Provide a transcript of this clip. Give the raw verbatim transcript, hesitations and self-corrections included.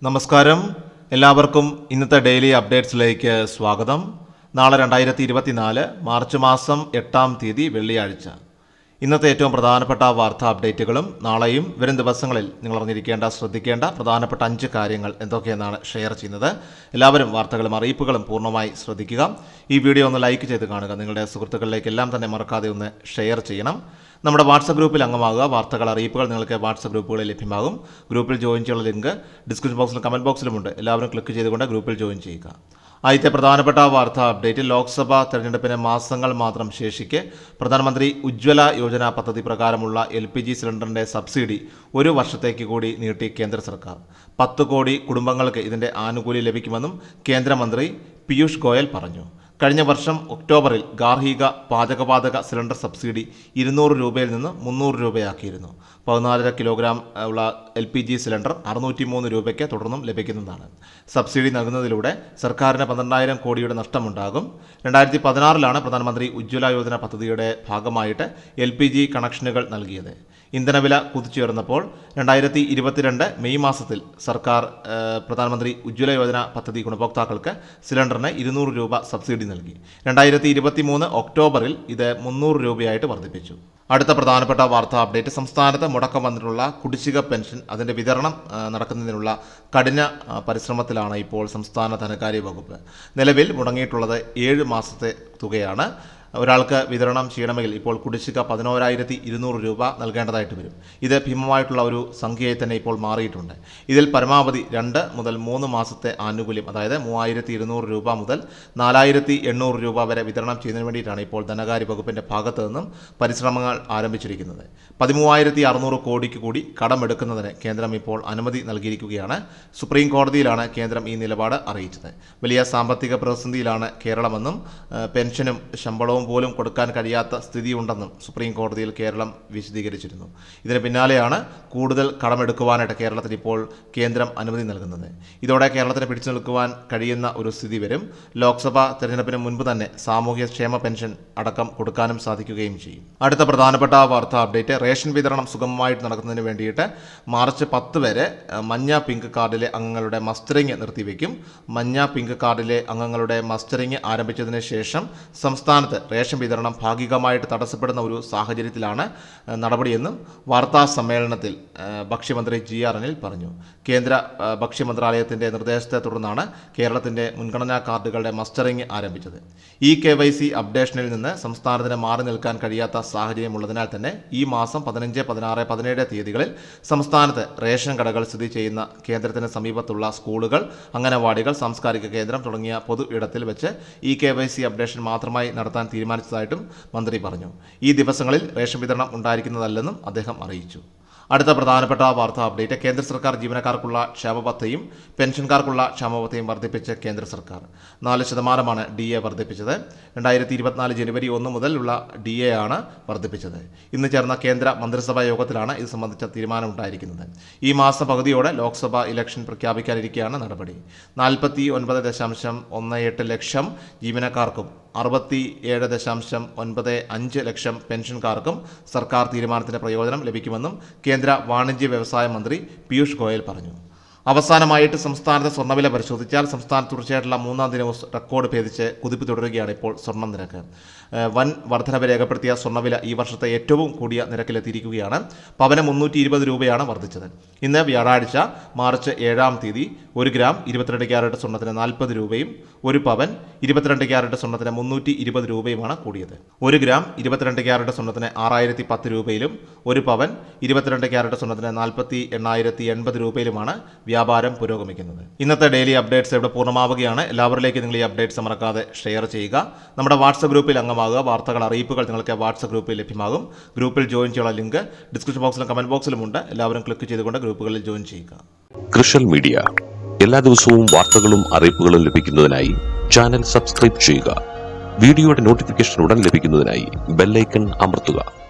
നമസ്കാരം, എല്ലാവർക്കും ഇന്നത്തെ ഡെയിലി അപ്ഡേറ്റ്സിലേക്ക് സ്വാഗതം. നാളെ രണ്ടായിരത്തി ഇരുപത്തിനാല് മാർച്ച് മാസം എട്ടാം തീയതി വെള്ളിയാഴ്ച. ഇന്നത്തെ ഏറ്റവും പ്രധാനപ്പെട്ട വാർത്താ അപ്ഡേറ്റുകളും നാളെയും വരും ദിവസങ്ങളിൽ നിങ്ങൾ അറിഞ്ഞിരിക്കേണ്ട ശ്രദ്ധിക്കേണ്ട പ്രധാനപ്പെട്ട അഞ്ച് കാര്യങ്ങൾ എന്തൊക്കെയെന്നാണ് ഷെയർ ചെയ്യുന്നത്. എല്ലാവരും വാർത്തകളും അറിയിപ്പുകളും പൂർണ്ണമായി ശ്രദ്ധിക്കുക. ഈ വീഡിയോ ഒന്ന് ലൈക്ക് ചെയ്ത് കാണുക. നിങ്ങളുടെ സുഹൃത്തുക്കളിലേക്ക് എല്ലാം തന്നെ മറക്കാതെ ഒന്ന് ഷെയർ ചെയ്യണം. നമ്മുടെ വാട്സപ്പ് ഗ്രൂപ്പിൽ അംഗമാകുക. വാർത്തകൾ അറിയിപ്പുകൾ നിങ്ങൾക്ക് വാട്സപ്പ് ഗ്രൂപ്പുകളിൽ ലഭ്യമാകും. ഗ്രൂപ്പിൽ ജോയിൻ ചെയ്യാനുള്ള ലിങ്ക് ഡിസ്ക്രിപ്ഷൻ ബോക്സിലും കമൻറ്റ് ബോക്സിലുമുണ്ട്. എല്ലാവരും ക്ലിക്ക് ചെയ്തുകൊണ്ട് ഗ്രൂപ്പിൽ ജോയിൻ ചെയ്യുക. ആദ്യത്തെ പ്രധാനപ്പെട്ട വാർത്താ അപ്ഡേറ്റ്, ലോക്സഭാ തെരഞ്ഞെടുപ്പിന് മാസങ്ങൾ മാത്രം ശേഷിക്കെ പ്രധാനമന്ത്രി ഉജ്ജ്വല യോജന പദ്ധതി പ്രകാരമുള്ള എൽ പി ജി സിലിണ്ടറിൻ്റെ സബ്സിഡി ഒരു വർഷത്തേക്ക് കൂടി നീട്ടി കേന്ദ്ര സർക്കാർ. പത്ത് കോടി കുടുംബങ്ങൾക്ക് ഇതിൻ്റെ ആനുകൂല്യം ലഭിക്കുമെന്നും കേന്ദ്രമന്ത്രി പീയൂഷ് ഗോയൽ പറഞ്ഞു. കഴിഞ്ഞ വർഷം ഒക്ടോബറിൽ ഗാർഹിക പാചകവാതക സിലിണ്ടർ സബ്സിഡി ഇരുന്നൂറ് രൂപയിൽ നിന്ന് മുന്നൂറ് രൂപയാക്കിയിരുന്നു. പതിനാലര കിലോഗ്രാം ഉള്ള എൽ പി ജി സിലിണ്ടർ അറുന്നൂറ്റി മൂന്ന് രൂപയ്ക്ക് തുടർന്നും ലഭിക്കുന്നതാണ്. സബ്സിഡി നൽകുന്നതിലൂടെ സർക്കാരിന് പന്ത്രണ്ടായിരം കോടിയുടെ നഷ്ടമുണ്ടാകും. രണ്ടായിരത്തി പതിനാറിലാണ് പ്രധാനമന്ത്രി ഉജ്ജ്വല യോജന പദ്ധതിയുടെ ഭാഗമായിട്ട് എൽ പി ജി കണക്ഷനുകൾ നൽകിയത്. ഇന്ധനവില കുതിച്ചുയർന്നപ്പോൾ രണ്ടായിരത്തി ഇരുപത്തിരണ്ട് മെയ് മാസത്തിൽ സർക്കാർ പ്രധാനമന്ത്രി ഉജ്ജ്വല യോജന പദ്ധതി ഗുണഭോക്താക്കൾക്ക് സിലിണ്ടറിന് ഇരുന്നൂറ് രൂപ സബ്സിഡി നൽകി. രണ്ടായിരത്തി ഇരുപത്തി മൂന്ന് ഒക്ടോബറിൽ ഇത് മുന്നൂറ് രൂപയായിട്ട് വർദ്ധിപ്പിച്ചു. അടുത്ത പ്രധാനപ്പെട്ട വാർത്താ അപ്ഡേറ്റ്, സംസ്ഥാനത്ത് മുടക്കം വന്നിട്ടുള്ള കുടിശ്ശിക പെൻഷൻ അതിൻ്റെ വിതരണം നടക്കുന്നതിനുള്ള കഠിന പരിശ്രമത്തിലാണ് ഇപ്പോൾ സംസ്ഥാന ധനകാര്യ വകുപ്പ്. നിലവിൽ മുടങ്ങിയിട്ടുള്ളത് ഏഴ് മാസത്തെ തുകയാണ്. ഒരാൾക്ക് വിതരണം ചെയ്യണമെങ്കിൽ ഇപ്പോൾ കുടിശ്ശിക പതിനോരായിരത്തി ഇരുന്നൂറ് രൂപ നൽകേണ്ടതായിട്ട് വരും. ഇത് ഭീമമായിട്ടുള്ള ഒരു സംഖ്യയായി തന്നെ ഇപ്പോൾ മാറിയിട്ടുണ്ട്. ഇതിൽ പരമാവധി രണ്ട് മുതൽ മൂന്ന് മാസത്തെ ആനുകൂല്യം, അതായത് മൂവായിരത്തി ഇരുന്നൂറ് രൂപ മുതൽ നാലായിരത്തി എണ്ണൂറ് രൂപ വരെ വിതരണം ചെയ്യുന്നതിന് വേണ്ടിയിട്ടാണ് ഇപ്പോൾ ധനകാര്യ വകുപ്പിൻ്റെ ഭാഗത്തു നിന്നും പരിശ്രമങ്ങൾ ആരംഭിച്ചിരിക്കുന്നത്. പതിമൂവായിരത്തി അറുന്നൂറ് കോടിക്ക് കൂടി കടമെടുക്കുന്നതിന് കേന്ദ്രം ഇപ്പോൾ അനുമതി നൽകിയിരിക്കുകയാണ്. സുപ്രീം കോടതിയിലാണ് കേന്ദ്രം ഈ നിലപാട് അറിയിച്ചത്. വലിയ സാമ്പത്തിക പ്രതിസന്ധിയിലാണ് കേരളമെന്നും പെൻഷനും ശമ്പളവും പോലും കൊടുക്കാൻ കഴിയാത്ത സ്ഥിതിയുണ്ടെന്നും സുപ്രീം കോടതിയിൽ കേരളം വിശദീകരിച്ചിരുന്നു. ഇതിന് പിന്നാലെയാണ് കൂടുതൽ കടമെടുക്കുവാനായിട്ട് കേരളത്തിന് ഇപ്പോൾ കേന്ദ്രം അനുമതി നൽകുന്നത്. ഇതോടെ കേരളത്തിന് പിടിച്ചു നിൽക്കുവാൻ കഴിയുന്ന ഒരു സ്ഥിതി വരും. ലോക്സഭാ തെരഞ്ഞെടുപ്പിന് മുൻപ് തന്നെ സാമൂഹ്യ ക്ഷേമ പെൻഷൻ അടക്കം കൊടുക്കാനും സാധിക്കുകയും ചെയ്യും. അടുത്ത പ്രധാനപ്പെട്ട വാർത്താ അപ്ഡേറ്റ്, റേഷൻ വിതരണം സുഗമമായിട്ട് നടക്കുന്നതിന് വേണ്ടിയിട്ട് മാർച്ച് പത്ത് വരെ മഞ്ഞ പിങ്ക് കാർഡിലെ അംഗങ്ങളുടെ മസ്റ്ററിംഗ് നിർത്തിവെക്കും. മഞ്ഞ പിങ്ക് കാർഡിലെ അംഗങ്ങളുടെ മസ്റ്ററിംഗ് ആരംഭിച്ചതിന് ശേഷം സംസ്ഥാനത്ത് റേഷൻ വിതരണം ഭാഗികമായിട്ട് തടസ്സപ്പെടുന്ന ഒരു സാഹചര്യത്തിലാണ് നടപടിയെന്നും വാർത്താ സമ്മേളനത്തിൽ ഭക്ഷ്യമന്ത്രി ജി ആർ അനിൽ പറഞ്ഞു. കേന്ദ്ര ഭക്ഷ്യമന്ത്രാലയത്തിൻ്റെ നിർദ്ദേശത്തെ തുടർന്നാണ് കേരളത്തിൻ്റെ മുൻഗണനാ കാർഡുകളുടെ മസ്റ്ററിംഗ് ആരംഭിച്ചത്. ഇ കെ വൈ സി അപ്ഡേഷനിൽ നിന്ന് സംസ്ഥാനത്തിന് മാറി നിൽക്കാൻ കഴിയാത്ത സാഹചര്യമുള്ളതിനാൽ തന്നെ ഈ മാസം പതിനഞ്ച് പതിനാറ് പതിനേഴ് തീയതികളിൽ സംസ്ഥാനത്ത് റേഷൻ കടകൾ സ്ഥിതി ചെയ്യുന്ന കേന്ദ്രത്തിന് സമീപത്തുള്ള സ്കൂളുകൾ, അംഗനവാടികൾ, സാംസ്കാരിക കേന്ദ്രം തുടങ്ങിയ പൊതു ഇടത്തിൽ വെച്ച് E K Y C updation മാത്രമായി നടത്താൻ തീരുമാനിച്ചതായിട്ടും മന്ത്രി പറഞ്ഞു. ഈ ദിവസങ്ങളിൽ റേഷൻ വിതരണം ഉണ്ടായിരിക്കുന്നതല്ലെന്നും അദ്ദേഹം അറിയിച്ചു. അടുത്ത പ്രധാനപ്പെട്ട വാർത്താ അപ്ഡേറ്റ്, കേന്ദ്ര സർക്കാർ ജീവനക്കാർക്കുള്ള ക്ഷേമബത്തയും പെൻഷൻകാർക്കുള്ള ക്ഷേമബത്തയും വർദ്ധിപ്പിച്ച് കേന്ദ്ര സർക്കാർ. നാല് ശതമാനമാണ് ഡി എ വർദ്ധിപ്പിച്ചത്. രണ്ടായിരത്തി ഇരുപത്തിനാല് ജനുവരി ഒന്ന് മുതലുള്ള ഡി എ ആണ് വർദ്ധിപ്പിച്ചത്. ഇന്ന് ചേർന്ന കേന്ദ്ര മന്ത്രിസഭാ യോഗത്തിലാണ് ഇത് സംബന്ധിച്ച തീരുമാനമുണ്ടായിരിക്കുന്നത്. ഈ മാസം പകുതിയോടെ ലോക്സഭാ ഇലക്ഷൻ പ്രഖ്യാപിക്കാനിരിക്കെയാണ് നടപടി. നാൽപ്പത്തി ഒൻപത് ദശാംശം ഒന്ന് എട്ട് ലക്ഷം ജീവനക്കാർക്കും അറുപത്തി ഏഴ് ദശാംശം ഒൻപത് അഞ്ച് ലക്ഷം പെൻഷൻകാർക്കും സർക്കാർ തീരുമാനത്തിൻ്റെ പ്രയോജനം ലഭിക്കുമെന്നും കേന്ദ്ര വാണിജ്യ വ്യവസായ മന്ത്രി പീയൂഷ് ഗോയൽ പറഞ്ഞു. അവസാനമായിട്ട് സംസ്ഥാനത്തെ സ്വർണ്ണവില പരിശോധിച്ചാൽ സംസ്ഥാനത്ത് തുടർച്ചയായിട്ടുള്ള മൂന്നാം ദിനവും റെക്കോർഡ് ഭേദിച്ച് കുതിപ്പ് തുടരുകയാണ് ഇപ്പോൾ സ്വർണ്ണ നിരക്ക്. വൻ വർധനവ് രേഖപ്പെടുത്തിയ സ്വർണ്ണവില ഈ വർഷത്തെ ഏറ്റവും കൂടിയ നിരക്കിലെത്തിയിരിക്കുകയാണ്. പവന് മുന്നൂറ്റി ഇരുപത് രൂപയാണ് വർദ്ധിച്ചത്. ഇന്ന് വ്യാഴാഴ്ച മാർച്ച് ഏഴാം തീയതി ഒരു ഗ്രാം ഇരുപത്തിരണ്ട് ക്യാരറ്റ് സ്വർണ്ണത്തിന് നാൽപ്പത് രൂപയും ഒരു പവൻ ഇരുപത്തിരണ്ട് ക്യാരറ്റ് സ്വർണ്ണത്തിന് മുന്നൂറ്റി ഇരുപത് രൂപയുമാണ് കൂടിയത്. ഒരു ഗ്രാം ഇരുപത്തിരണ്ട് ക്യാരറ്റ് സ്വർണ്ണത്തിന് ആറായിരത്തി പത്ത് രൂപയിലും ഒരു പവൻ ഇരുപത്തിരണ്ട് ക്യാരറ്റ് സ്വർണ്ണത്തിന് നാൽപ്പത്തി എണ്ണായിരത്തി എൺപത് രൂപയിലുമാണ് വ്യാപാരം പുരോഗമിക്കുന്നത്. ഇന്നത്തെ ഡെയിലി അപ്ഡേറ്റ്സ് ഇവിടെ പൂർണ്ണമാവുകയാണ്. എല്ലാവരിലേക്കും നിങ്ങൾ ഈ അപ്ഡേറ്റ്സ് മറക്കാതെ ഷെയർ ചെയ്യുക. നമ്മുടെ വാട്സപ്പ് ഗ്രൂപ്പിൽ അംഗമാകുക. വാർത്തകൾ അറിയിപ്പുകൾ നിങ്ങൾക്ക് വാട്സപ്പ് ഗ്രൂപ്പിൽ ലഭ്യമാകും. ഗ്രൂപ്പിൽ ജോയിൻ ചെയ്യാനുള്ള ലിങ്ക് ഡിസ്ക്രിപ്ഷൻ ബോക്സിലും കമന്റ് ബോക്സിലുമുണ്ട്. എല്ലാവരും ക്ലിക്ക് ചെയ്തുകൊണ്ട് ഗ്രൂപ്പുകളിൽ ജോയിൻ ചെയ്യുക. കൃഷൽ മീഡിയ എല്ലാ ദിവസവും വാർത്തകളും അറിയിപ്പുകളും ലഭിക്കുന്നതിനായി ചാനൽ സബ്സ്ക്രൈബ് ചെയ്യുക. വീഡിയോയുടെ നോട്ടിഫിക്കേഷൻ ഉടൻ ലഭിക്കുന്നതിനായി ബെല്ലൈക്കൺ അമർത്തുക.